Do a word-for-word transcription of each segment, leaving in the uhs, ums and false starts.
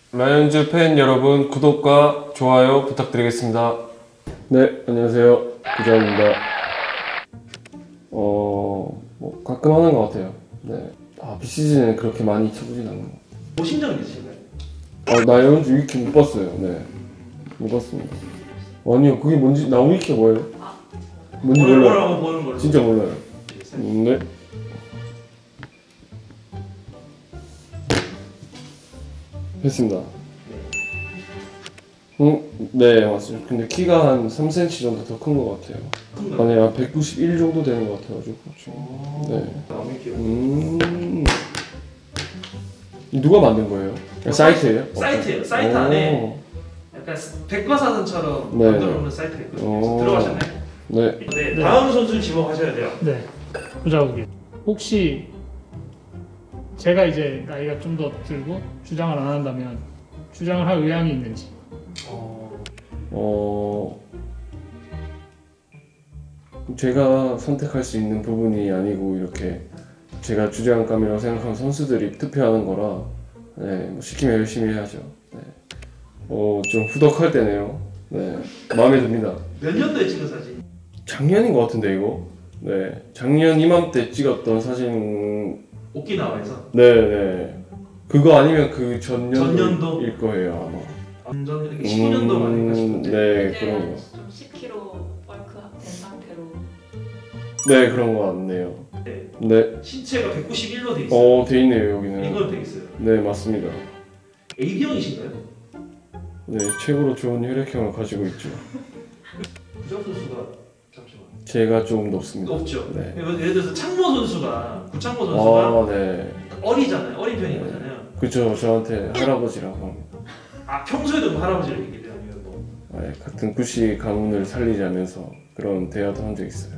라이온즈 팬 여러분, 구독과 좋아요 부탁드리겠습니다. 네, 안녕하세요. 구자입니다. 어... 뭐 가끔 하는 것 같아요. 네. 아, 비시즌에 그렇게 많이 쳐보진 않는 것 같아요. 보신 적이 있으신가요? 어, 라이온즈 위키 못 봤어요. 네, 못 봤습니다. 아니요, 그게 뭔지, 나 위키가 뭐예요? 뭔지 몰라요. 뭐라고 보는 걸로. 진짜 몰라요. 네. 했습니다. 응? 네, 맞습니다. 근데 키가 한 삼 센티미터 정도 더 큰 것 같아요. 아니, 한 백구십일 정도 되는 것 같아가지고 지금. 네. 음. 누가 만든 거예요? 사이트예요? 사이트예요. 사이트 안에 약간 백과사전처럼 네. 만들어 놓은 사이트가 있거든요. 들어가셨나요? 네. 네. 다음 선수 지목하셔야 돼요. 네. 구자욱이 혹시 제가 이제 나이가 좀 더 들고 주장을 안 한다면 주장을 할 의향이 있는지. 어... 어... 제가 선택할 수 있는 부분이 아니고 이렇게 제가 주장감이라고 생각하는 선수들이 투표하는 거라 네, 뭐 시키면 열심히 해야죠. 네. 어, 좀 후덕할 때네요. 네, 마음에 듭니다. 몇 년도에 찍은 사진? 작년인 것 같은데 이거? 네, 작년 이맘때 찍었던 사진. 오키나와에서? 네네. 그거 아니면 그 전년도일 전년도? 거예요 아마. 완전 십오 년도 만인가 싶은데. 네, 그런 거. 좀 십 킬로그램 벌크된 상태로. 네, 그런 거 같네요. 네. 네. 신체가 백구십일로 돼 있어요. 어, 돼 있네요 여기는. 이걸로 돼 있어요. 네, 맞습니다. 에이비형이신가요? 네, 최고로 좋은 혈액형을 가지고 있죠. 구정 선수가 잠시만. 제가 좀 높습니다. 높죠. 네. 예를 들어서 창모 선수가 구창모 선수가 아, 네. 어리잖아요. 어린 편인 거잖아요. 그쵸, 저한테 할아버지라고 합니다. 아 평소에도 뭐 할아버지를 얘기해요? 아니면 뭐? 네, 같은 구씨 가문을 살리자면서 그런 대화도 한 적 있어요.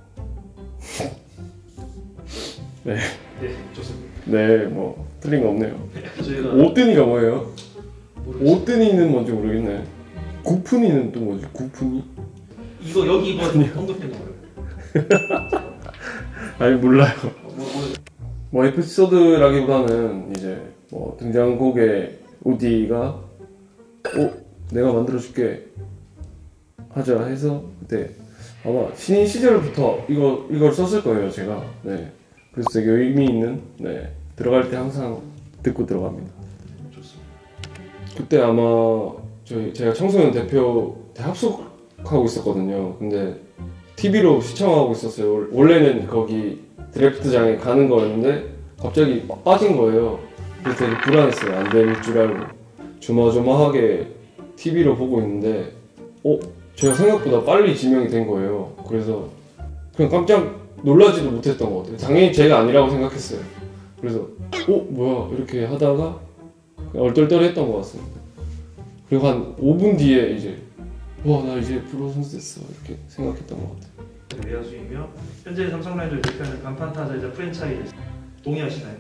네. 네, 좋습니다. 네, 뭐 틀린 거 없네요. 저희가 오뜨니가 뭐예요? 모르겠어요. 오뜨니는 뭔지 모르겠네. 구푼이는 또 뭐지? 구푼이? 이거 여기 이거 언급된 거예요. 아니 몰라요. 뭐, 뭐, 뭐 에피소드라기보다는 이제 뭐 등장곡에 우디가 어? 내가 만들어줄게 하자 해서 그때 아마 신인 시절부터 이거 이걸 썼을 거예요 제가. 네. 그래서 되게 의미 있는. 네. 들어갈 때 항상 듣고 들어갑니다. 좋습니다. 그때 아마 저희 제가 청소년 대표 때 합숙하고 있었거든요. 근데 티비로 시청하고 있었어요. 원래는 거기 드래프트장에 가는 거였는데 갑자기 막 빠진 거예요. 그래서 되게 불안했어요. 안 될 줄 알고 조마조마하게 티비로 보고 있는데 어? 제가 생각보다 빨리 지명이 된 거예요. 그래서 그냥 깜짝 놀라지도 못했던 것 같아요. 당연히 제가 아니라고 생각했어요. 그래서 어? 뭐야? 이렇게 하다가 얼떨떨했던 것 같습니다. 그리고 한 오 분 뒤에 이제 와, 나 이제 프로 선수 됐어 이렇게 생각했던 것 같아요. 외야수이며 현재 삼성 라이온ズ를 대표하는 간판 타자이자 프랜차이즈 동의하시나요?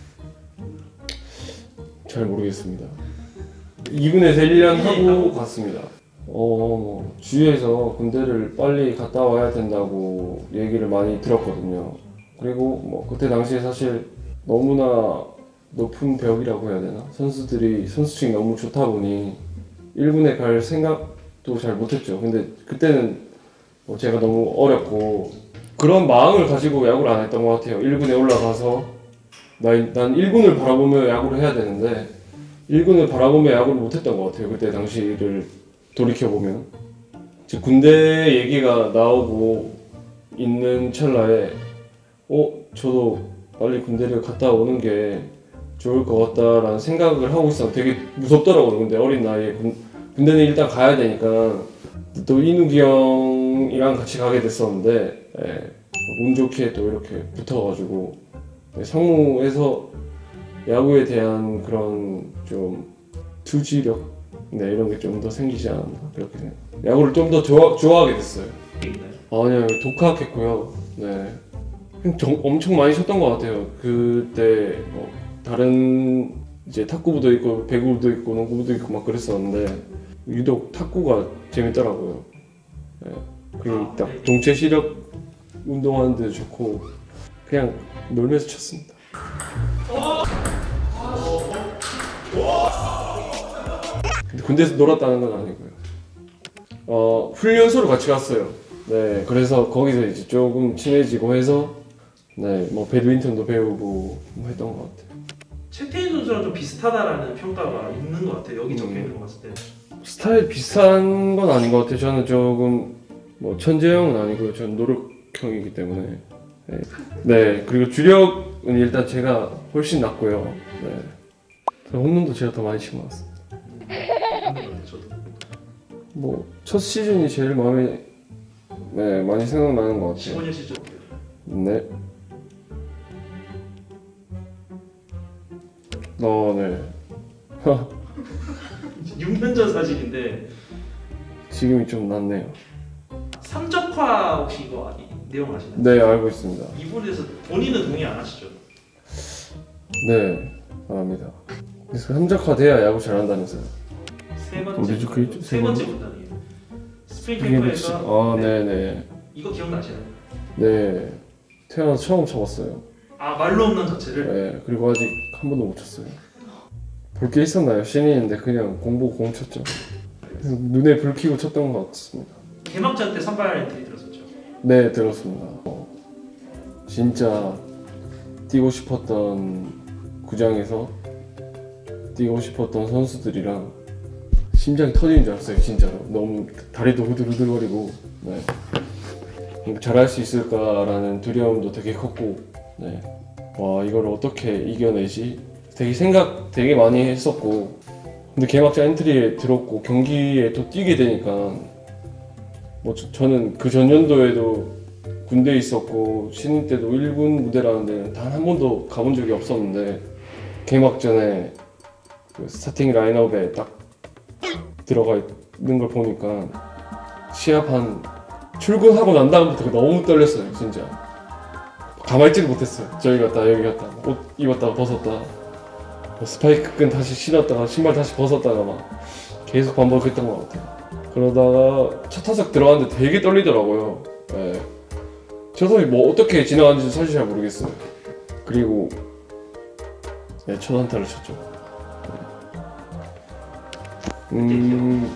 잘 모르겠습니다. 이 군에서 일 년 하고 갔습니다. 어, 주위에서 군대를 빨리 갔다 와야 된다고 얘기를 많이 들었거든요. 그리고 뭐 그때 당시에 사실 너무나 높은 벽이라고 해야 되나? 선수들이 선수층이 너무 좋다 보니 일 군에 갈 생각도 잘 못했죠. 근데 그때는 뭐 제가 너무 어렸고 그런 마음을 가지고 야구를 안 했던 것 같아요. 일 군에 올라가서 난, 난 일 군을 바라보며 야구를 해야 되는데 일 군을 바라보며 야구를 못했던 것 같아요. 그때 당시를 돌이켜보면 제 군대 얘기가 나오고 있는 찰나에 어? 저도 빨리 군대를 갔다 오는 게 좋을 것 같다라는 생각을 하고 있었는데 되게 무섭더라고요. 근데 어린 나이에 군, 군대는 일단 가야 되니까 또 이누기 형이랑 같이 가게 됐었는데 예, 운 좋게 또 이렇게 붙어가지고 상무에서 야구에 대한 그런 좀 투지력 네, 이런 게 좀 더 생기지 않았나 그렇게 생각. 야구를 좀 더 좋아, 좋아하게 됐어요. 아니요, 독학했고요. 네, 정, 엄청 많이 쳤던 것 같아요. 그때 뭐 다른 이제 탁구부도 있고 배구부도 있고 농구부도 있고 막 그랬었는데 유독 탁구가 재밌더라고요. 네, 그게 딱 동체 시력 운동하는 데 좋고 그냥 놀면서 쳤습니다. 군대에서 놀았다는 건 아니고요. 어, 훈련소로 같이 갔어요. 네, 그래서 거기서 이제 조금 친해지고 해서 네, 뭐 배드민턴도 배우고 뭐 했던 것 같아요. 최태인 선수랑 좀 비슷하다라는 평가가 있는 것 같아요. 여기 적혀 있는 거 봤을 때. 스타일 비슷한 건 아닌 것 같아요. 저는 조금 뭐 천재형은 아니고요. 저는 노력형이기 때문에. 네. 네, 그리고 주력은 일단 제가 훨씬 낫고요. 네. 홈런도 제가 더 많이 친 것 같습니다. 저도. 뭐 첫 시즌이 제일 마음에 네, 많이 생각나는 것 같아요. 십오 년 시즌. 네. 어, 네. 육 년 전 사진인데 지금이 좀 낫네요. 삼적화 혹시 이거 아니, 내용 아시나요? 네, 알고 있습니다. 이 부분에 대해서 본인은 동의 안 하시죠? 네, 안 합니다. 그래서 함작화돼야 야구 잘한다면서요. 세 번째 우리 집 문단, 그- 세 번째 문단이에요. 스프링 그게 뭐지? 캠프에서 아, 네네. 이거 기억나시나요? 네. 태어나서 처음 쳐봤어요. 아 말로 없는 자체를 네, 그리고 아직 한 번도 못 쳤어요. 볼 게 있었나요? 신인인데 그냥 공보 공 쳤죠. 그냥 눈에 불 켜고 쳤던 것 같습니다. 개막전 때 선발 엔트리 들었었죠. 네, 들었습니다. 어, 진짜 뛰고 싶었던 구장에서 뛰고 싶었던 선수들이랑 심장이 터지는 줄 알았어요, 진짜로. 너무 다리도 후들후들거리고, 네. 잘할 수 있을까라는 두려움도 되게 컸고, 네. 와, 이걸 어떻게 이겨내지? 되게 생각 되게 많이 했었고, 근데 개막전 엔트리에 들었고 경기에 또 뛰게 되니까 뭐 저, 저는 그 전년도에도 군대에 있었고 신인 때도 일 군 무대라는 데는 단 한 번도 가본 적이 없었는데 개막전에 그 스타팅 라인업에 딱 들어가 있는 걸 보니까 시합 한 출근하고 난 다음부터 너무 떨렸어요, 진짜. 가만히 있지를 못했어요. 저기 갔다 여기 갔다 옷 입었다가 벗었다 스파이크 끈 다시 신었다가 신발 다시 벗었다가 막 계속 반복했던 것 같아요. 그러다가 첫 타석 들어갔는데 되게 떨리더라고요. 네. 첫 타석이 뭐 어떻게 지나갔는지 사실 잘 모르겠어요. 그리고 네, 첫 안타를 쳤죠. 네. 음,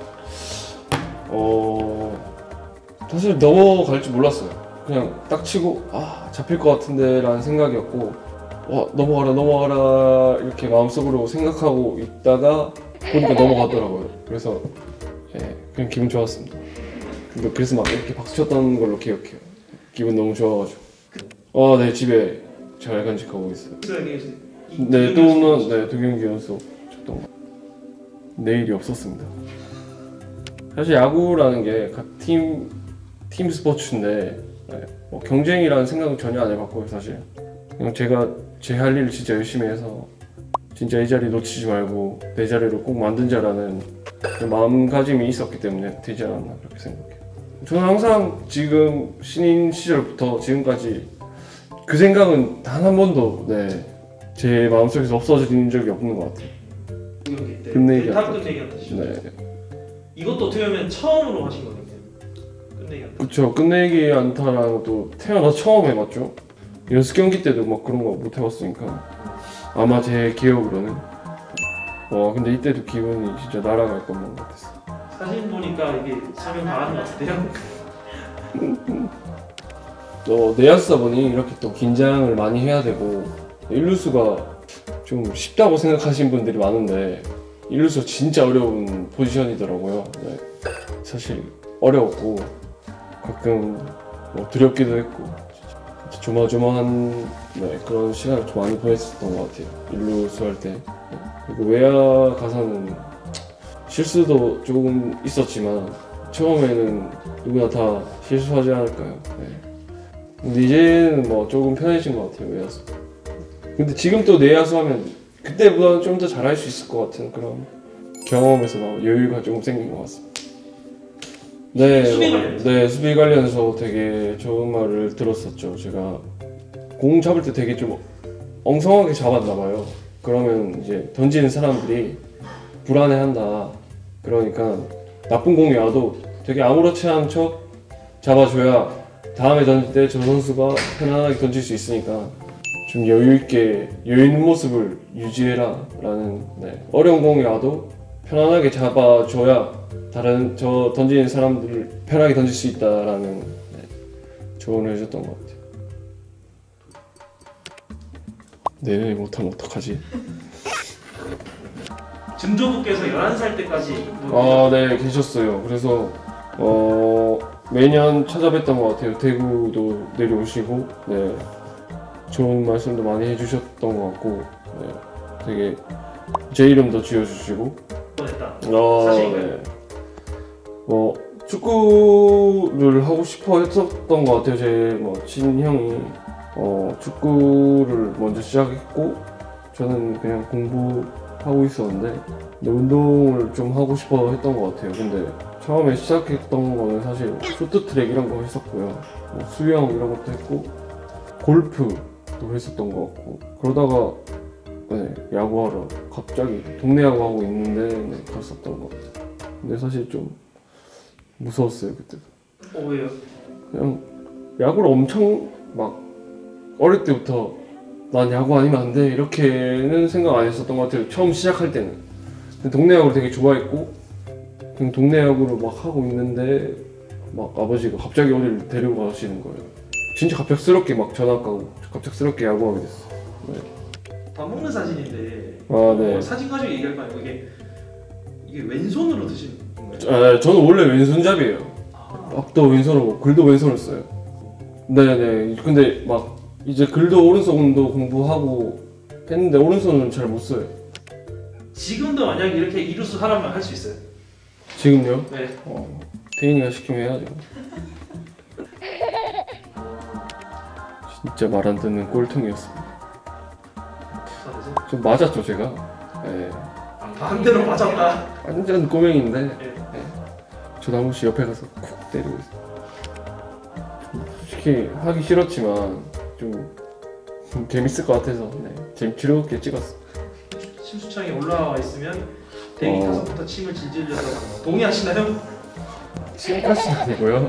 어, 사실 넘어갈 줄 몰랐어요. 그냥 딱 치고 아 잡힐 것 같은데 라는 생각이었고 와 넘어가라 넘어가라 이렇게 마음속으로 생각하고 있다가 보니까 넘어가더라고요. 그래서 예, 그냥 기분 좋았습니다. 근데 그래서 막 이렇게 박수 쳤던 걸로 기억해요. 기분 너무 좋아가지고. 어, 네, 집에 잘 간직하고 있어요. 네, 또 오면 네, 두 경기 연속 쳤던 거. 내일이 없었습니다. 사실 야구라는 게 각 팀 팀 스포츠인데 네, 뭐 경쟁이라는 생각은 전혀 안 해봤고요, 사실. 그냥 제가 제 할 일을 진짜 열심히 해서 진짜 이 자리 놓치지 말고 내 자리로 꼭 만든자라는 마음가짐이 있었기 때문에 되지 않았나 그렇게 생각해요. 저는 항상 지금 신인 시절부터 지금까지 그 생각은 단 한 번도 네, 제 마음속에서 없어진 적이 없는 것 같아요. 끝내기 다 안타. 끝내기 안타 치죠. 네. 이것도 어떻게 보면 처음으로 하신 거거든요. 끝내기 안타. 그쵸, 끝내기 안타라는 것도 태어나서 처음 해봤죠. 연습 경기 때도 막 그런 거 못 해봤으니까 아마 제 기억으로는 와 근데 이때도 기분이 진짜 날아갈 것만 같았어. 사진 보니까 이게 설명 다 하는 것 같은데요. 어, 내야수다 보니 이렇게 또 긴장을 많이 해야 되고 일루수가 좀 쉽다고 생각하시는 분들이 많은데 일루수 진짜 어려운 포지션이더라고요. 네. 사실 어려웠고 가끔 뭐 두렵기도 했고 진짜 조마조마한 네, 그런 시간을 좀 많이 보냈었던 것 같아요. 일루수 할 때. 네. 그리고 외야 가서는 실수도 조금 있었지만 처음에는 누구나 다 실수하지 않을까요? 네. 근데 이제는 뭐 조금 편해진 것 같아요, 외야수. 근데 지금 또 내야수 하면 그때보다는 좀 더 잘할 수 있을 것 같은 그런 경험에서 나온 여유가 조금 생긴 것 같습니다. 네, 수비 뭐, 관련해서. 네, 수비 관련해서 되게 좋은 말을 들었었죠. 제가 공 잡을 때 되게 좀 엉성하게 잡았나 봐요. 그러면 이제 던지는 사람들이 불안해한다. 그러니까 나쁜 공이 와도 되게 아무렇지 않은 척 잡아줘야 다음에 던질 때 저 선수가 편안하게 던질 수 있으니까 좀 여유 있게 여유 있는 모습을 유지해라 라는 네. 어려운 공이 와도 편안하게 잡아줘야 다른 저 던지는 사람들을 편하게 던질 수 있다라는 네, 조언을 해줬던 것 같아요. 내년에 못하면 어떡하지? 증조부께서 열한 살 때까지 아, 네, 계셨어요. 그래서 어, 매년 찾아뵀던 것 같아요. 대구도 내려오시고, 네, 좋은 말씀도 많이 해주셨던 것 같고, 네, 되게 제 이름도 지어주시고, 했다. 어, 사실인가요? 네. 뭐 축구를 하고 싶어 했었던 것 같아요. 제 뭐 친형이 어, 축구를 먼저 시작했고, 저는 그냥 공부하고 있었는데, 근데 운동을 좀 하고 싶어 했던 것 같아요. 근데 처음에 시작했던 거는 사실 쇼트트랙 이런 거 했었고요. 뭐 수영 이런 것도 했고, 골프도 했었던 것 같고, 그러다가 네, 야구하러 갑자기 동네 야구하고 있는데 네, 갔었던 것 같아요. 근데 사실 좀 무서웠어요 그때도. 어 왜요? 그냥 야구를 엄청 막 어릴 때부터 난 야구 아니면 안 돼 이렇게는 생각 안 했었던 것 같아요. 처음 시작할 때는. 근데 동네 야구를 되게 좋아했고, 그냥 동네 야구를 막 하고 있는데 막 아버지가 갑자기 어디를 데리고 가시는 거예요. 진짜 갑작스럽게 막 전학 가고 갑작스럽게 야구하게 됐어. 네. 밥 먹는 사진인데 아, 네. 어, 사진 가지고 얘기할 거 아니고 이게 이게 왼손으로 드시는 건가요? 아, 저는 원래 왼손잡이에요. 아, 밥도 왼손으로, 글도 왼손으로 써요. 네네. 근데 막 이제 글도 오른손도 공부하고 했는데 오른손은 잘 못 써요. 지금도 만약 이렇게 이루수 하라면 할 수 있어요. 지금요? 네. 어, 태인이가 시키면 해야죠. 진짜 말 안 듣는 꼴통이었습니다. 자, 되세요? 좀 맞았죠 제가. 네. 아, 반대로 맞았다. 완전 꼬맹인데 네. 저도 한 번씩 옆에 가서 쿡 때리고 있어요. 솔직히 하기 싫었지만 좀, 좀 재밌을 것 같아서 네. 재밌게 찍었어. 침수창에 올라와 있으면 대기 어. 타서부터 침을 질질 흘려서 동의하시나요? 지금까지는 아니고요.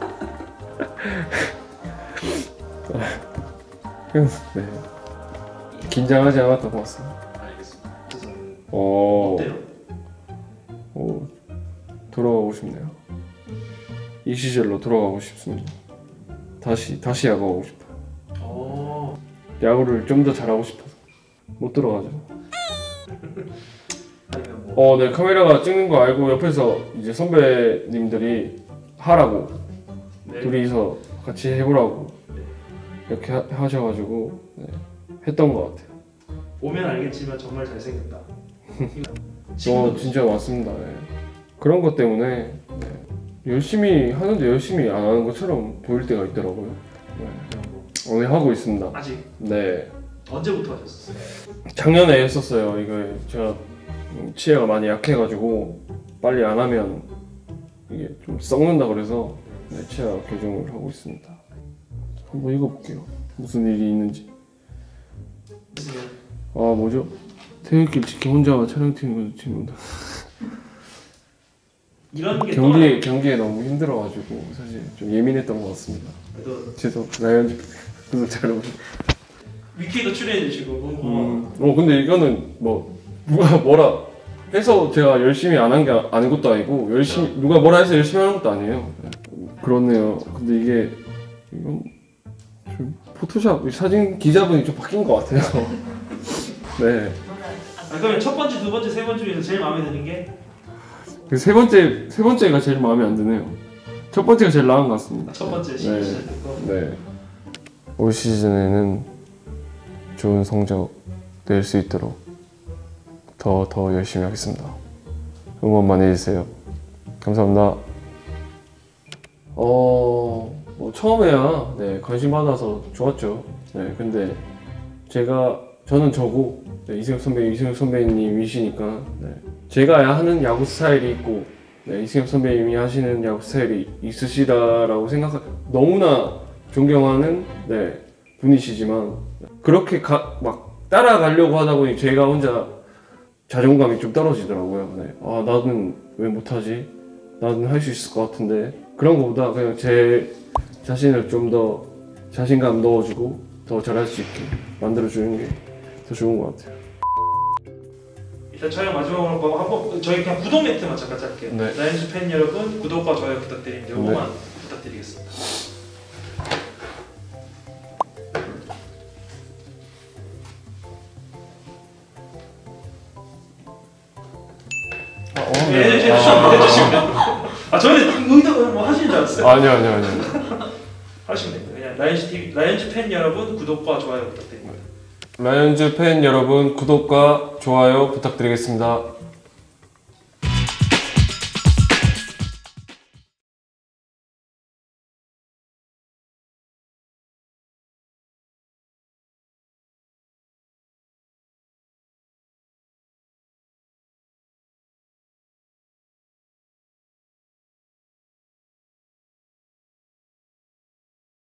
네. 긴장하지 않았던 것 같습니다. 알겠습니다. 저는 어, 어때요? 오, 돌아가고 싶네요. 이 시절로 돌아가고 싶습니다. 다시 다시 야구하고 싶어요. 어, 야구를 좀 더 잘하고 싶어서 못 들어가죠. 아니면 뭐 어, 네, 카메라가 찍는 거 알고 옆에서 이제 선배님들이 하라고 네. 둘이서 같이 해보라고 네. 이렇게 하, 하셔가지고 네, 했던 것 같아요. 보면 알겠지만 정말 잘생겼다. 어, 지금도 진짜 맞습니다. 네. 그런 것 때문에 네, 열심히 하는데 열심히 안 하는 것처럼 보일 때가 있더라고요. 네. 뭐 오늘 하고 있습니다. 아직 네, 언제부터 하셨어요? 작년에 했었어요. 이거 제가 치아가 많이 약해가지고 빨리 안 하면 이게 좀 썩는다 그래서 네, 치아 교정을 하고 있습니다. 한번 읽어볼게요. 무슨 일이 있는지. 있으면 아, 뭐죠? 태극기를 지켜 혼자 촬영팀 친구다. 이런 게 경기에 경기에 너무 힘들어가지고 사실 좀 예민했던 것 같습니다. 또 죄송. 라이언즈 구독자로. 위키에도 출연해 주시고 너무 음. 어 근데 이거는 뭐 누가 뭐라 해서 제가 열심히 안 한 게 아닌 것도 아니고 열심히 누가 뭐라 해서 열심히 하는 것도 아니에요. 그렇네요. 근데 이게 이건 좀 포토샵 사진 기자분이 좀 바뀐 것 같아요. 네. 아, 그러면 첫 번째, 두 번째, 세 번째 중에서 제일 마음에 드는 게 그 세 번째 세 번째가 제일 마음에 안 드네요. 첫 번째가 제일 나은 것 같습니다. 첫 번째 네. 시즌 시작된 거. 네. 올 시즌에는 좋은 성적 낼 수 있도록 더 더 열심히 하겠습니다. 응원 많이 해주세요. 감사합니다. 어, 뭐 처음에야 네, 관심 받아서 좋았죠. 네, 근데 제가 저는 저고 네, 이승엽 선배, 이승엽 선배님이시니까 네, 제가 하는 야구 스타일이 있고 네, 이승엽 선배님이 하시는 야구 스타일이 있으시다라고 생각 너무나 존경하는 네, 분이시지만 그렇게 가, 막 따라가려고 하다 보니 제가 혼자 자존감이 좀 떨어지더라고요. 네. 아 나는 왜 못하지? 나는 할 수 있을 것 같은데 그런 거보다 그냥 제 자신을 좀 더 자신감 넣어주고 더 잘할 수 있게 만들어주는 게 더 좋은 것 같아요. 일단 촬영 마지막으로 하고 한번 저희 그냥 구독 멘트만 잠깐 짧게요. 네. 라이온즈 팬 여러분 구독과 좋아요 부탁드립니다. 네. 요거만 부탁드리겠습니다. 아, 어, 네, 네. 해주시면 해주시면. 아 저는 의도 뭐 하시는 줄 알았어요. 아니요, 아니요, 아니요. 하시면 됩니다. 그냥 라이온즈 티비, 라이온즈 팬 여러분 구독과 좋아요 부탁드립니다. 라이온즈 팬 여러분 구독과 좋아요 부탁드리겠습니다.